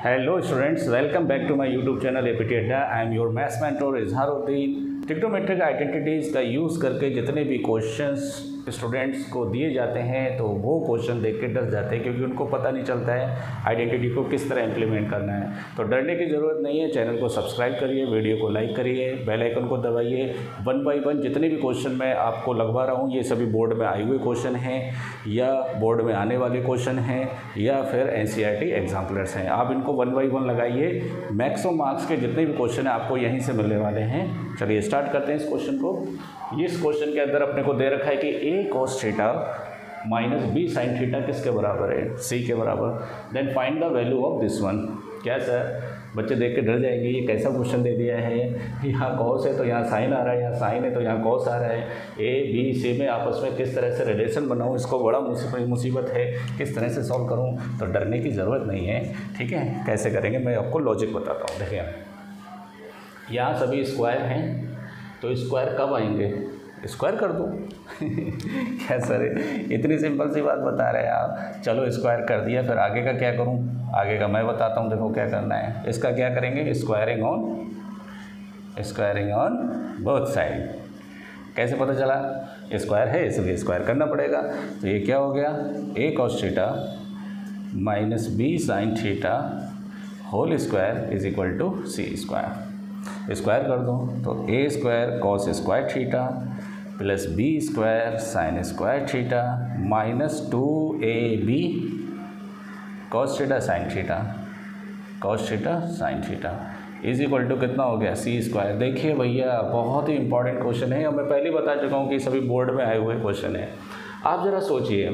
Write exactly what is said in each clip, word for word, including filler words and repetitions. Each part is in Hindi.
Hello students, welcome back to my YouTube channel APT Adda. I am your maths mentor Izharuddin. Trigonometric identities का यूज़ करके जितने भी क्वेश्चंस स्टूडेंट्स को दिए जाते हैं तो वो क्वेश्चन देख के डर जाते हैं, क्योंकि उनको पता नहीं चलता है आइडेंटिटी को किस तरह इम्प्लीमेंट करना है। तो डरने की ज़रूरत नहीं है। चैनल को सब्सक्राइब करिए, वीडियो को लाइक करिए, बेल आइकन को दबाइए। वन बाई वन जितने भी क्वेश्चन मैं आपको लगवा रहा हूँ ये सभी बोर्ड में आए हुए क्वेश्चन हैं या बोर्ड में आने वाले क्वेश्चन हैं या फिर एनसीईआरटी एग्जाम्पलर्स हैं। आप इनको वन बाई वन लगाइए। मैक्सिमम मार्क्स के जितने भी क्वेश्चन हैं आपको यहीं से मिलने वाले हैं। चलिए स्टार्ट करते हैं इस क्वेश्चन को। इस क्वेश्चन के अंदर अपने को दे रखा है कि A cos theta minus B sine theta किसके बराबर है? सी के बराबर। Then find the value of this one. क्या सर, बच्चे देख के डर जाएंगे, ये कैसा क्वेश्चन दे दिया है। यहाँ कॉस है तो यहाँ साइन आ रहा है, यहाँ साइन है तो यहाँ कॉस आ रहा है। ए बी सी में आपस में किस तरह से रिलेशन बनाऊँ, इसको बड़ा मुसीबत है, किस तरह से सॉल्व करूँ। तो डरने की ज़रूरत नहीं है, ठीक है। कैसे करेंगे मैं आपको लॉजिक बताता हूँ। देखिए यहाँ सभी स्क्वायर हैं तो स्क्वायर कब आएंगे? स्क्वायर कर दो। क्या सर, इतनी सिंपल सी बात बता रहे हैं आप। चलो स्क्वायर कर दिया, फिर आगे का क्या करूं? आगे का मैं बताता हूं। देखो क्या करना है। इसका क्या करेंगे? Squaring on squaring on both side. कैसे पता चला? स्क्वायर है इसलिए स्क्वायर करना पड़ेगा। तो ये क्या हो गया? A cos theta minus B sine theta whole square is equal to c square. Square कर दो तो a square cos square theta plus b square sine square theta minus two a b cos theta sine theta cos theta sine theta is equal to कितना हो गया? C square. देखिए भैया बहुत ही इंपॉर्टेंट क्वेश्चन है और मैं पहले बता चुका हूँ कि सभी बोर्ड में आए हुए क्वेश्चन है। आप ज़रा सोचिए,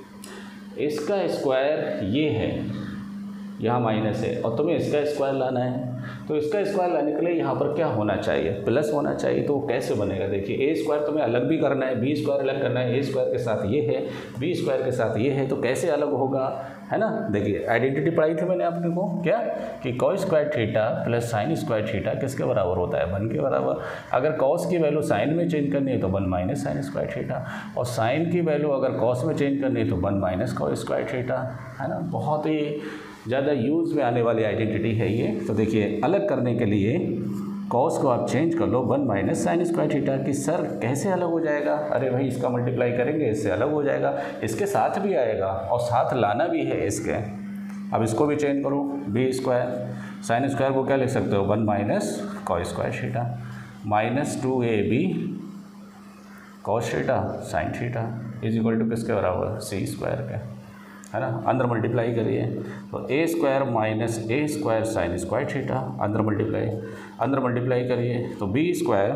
इसका स्क्वायर ये है, यहाँ माइनस है और तुम्हें इसका स्क्वायर लाना है। तो इसका स्क्वायर लाने के लिए यहाँ पर क्या होना चाहिए? प्लस होना चाहिए। तो कैसे बनेगा? देखिए ए स्क्वायर तुम्हें अलग भी करना है, बी स्क्वायर अलग करना है। ए स्क्वायर के साथ ये है, बी स्क्वायर के साथ ये है, तो कैसे अलग होगा, है ना। देखिए आइडेंटिटी पढ़ाई थी मैंने आपने को, क्या कि cos square theta plus sine square theta किसके बराबर होता है? वन के बराबर। अगर कॉस की वैल्यू साइन में चेंज करनी है तो one minus sine square theta, और साइन की वैल्यू अगर कॉस में चेंज करनी है तो one minus cos square theta, है ना। बहुत ही ज़्यादा यूज़ में आने वाली आइडेंटिटी है ये। तो देखिए अलग करने के लिए कॉस को आप चेंज कर लो one minus sine square theta की। सर कैसे अलग हो जाएगा? अरे भाई इसका मल्टीप्लाई करेंगे, इससे अलग हो जाएगा, इसके साथ भी आएगा और साथ लाना भी है इसके। अब इसको भी चेंज करो, बी स्क्वायर साइन स्क्वायर को क्या लिख सकते हो? One minus cos square theta minus two a b cos theta sine theta is equal to किसके बराबर? सी स्क्वायर के, है ना। अंदर मल्टीप्लाई करिए तो a square minus a square sine square theta, अंदर मल्टीप्लाई अंदर मल्टीप्लाई करिए तो b square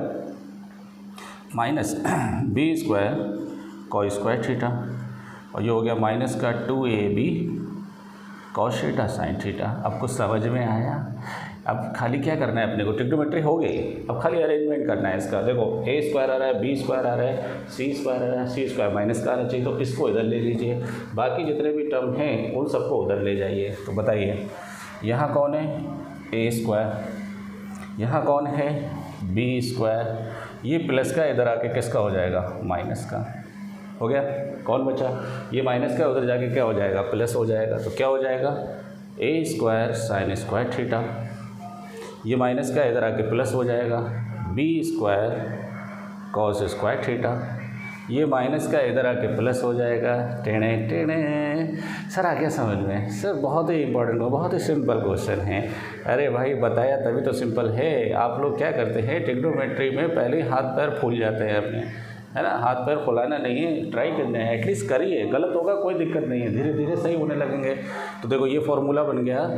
minus b square cos square theta, और ये हो गया माइनस का two a b cos theta sine theta. अब कुछ समझ में आया? अब खाली क्या करना है अपने को? ट्रिग्नोमेट्री हो गई, अब खाली अरेंजमेंट करना है इसका। देखो ए स्क्वायर आ रहा है, बी स्क्वायर आ रहा है, सी स्क्वायर आ रहा है, सी स्क्वायर माइनस का आना चाहिए तो इसको इधर ले लीजिए, बाकी जितने भी टर्म हैं उन सबको उधर ले जाइए। तो बताइए यहाँ कौन है? ए स्क्वायर, यहाँ कौन है? बी स्क्वायर, ये प्लस का इधर आके किसका हो जाएगा? माइनस का। हो गया। कौन बचा? ये माइनस का उधर जाके क्या हो जाएगा? प्लस हो जाएगा। तो क्या हो जाएगा? A square sine square theta, ये माइनस का इधर आके प्लस हो जाएगा, b square cos square theta, ये माइनस का इधर आके प्लस हो जाएगा। टेढ़े टेढ़े सर आ गया समझ में? सर बहुत ही इंपॉर्टेंट हो, बहुत ही सिंपल क्वेश्चन है। अरे भाई बताया तभी तो सिंपल है। आप लोग क्या करते हैं ट्रिग्नोमेट्री में पहले हाथ पैर फूल जाते हैं अपने, है ना। हाथ पैर फुलाना नहीं है, ट्राई करना है, एटलीस्ट करिए। गलत होगा कोई दिक्कत नहीं है, धीरे धीरे सही होने लगेंगे। तो देखो ये फॉर्मूला बन गया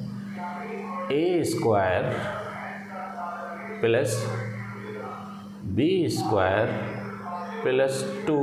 a square plus b square plus two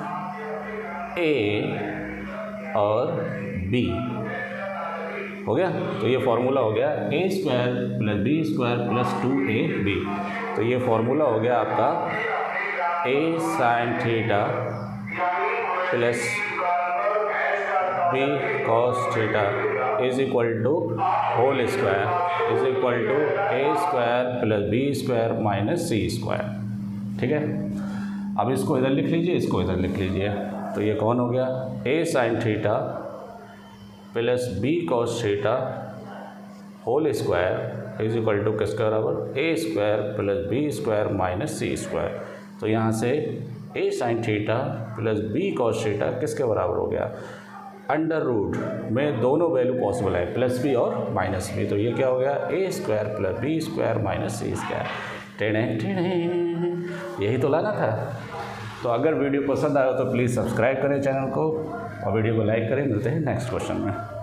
a और बी। हो गया। तो ये फार्मूला हो गया a square plus b square plus two a b. तो ये फार्मूला हो गया आपका a sine theta plus b cos theta is equal to whole square is equal to a square plus b square minus c square. ठीक है। अब इसको इधर लिख लीजिए, इसको इधर लिख लीजिए। तो ये कौन हो गया? A sine theta plus b cos theta whole square is equal to किसके बराबर, a square plus b square minus c square. तो यहाँ से a sine theta plus b cos theta किसके बराबर हो गया, अंडर रूट में दोनों वैल्यू पॉसिबल है, प्लस बी और माइनस बी। तो ये क्या हो गया, a square plus b square minus c square. टेढ़े टेढ़े यही तो लाना था। तो अगर वीडियो पसंद आया तो प्लीज़ सब्सक्राइब करें चैनल को और वीडियो को लाइक करें। मिलते हैं नेक्स्ट क्वेश्चन में।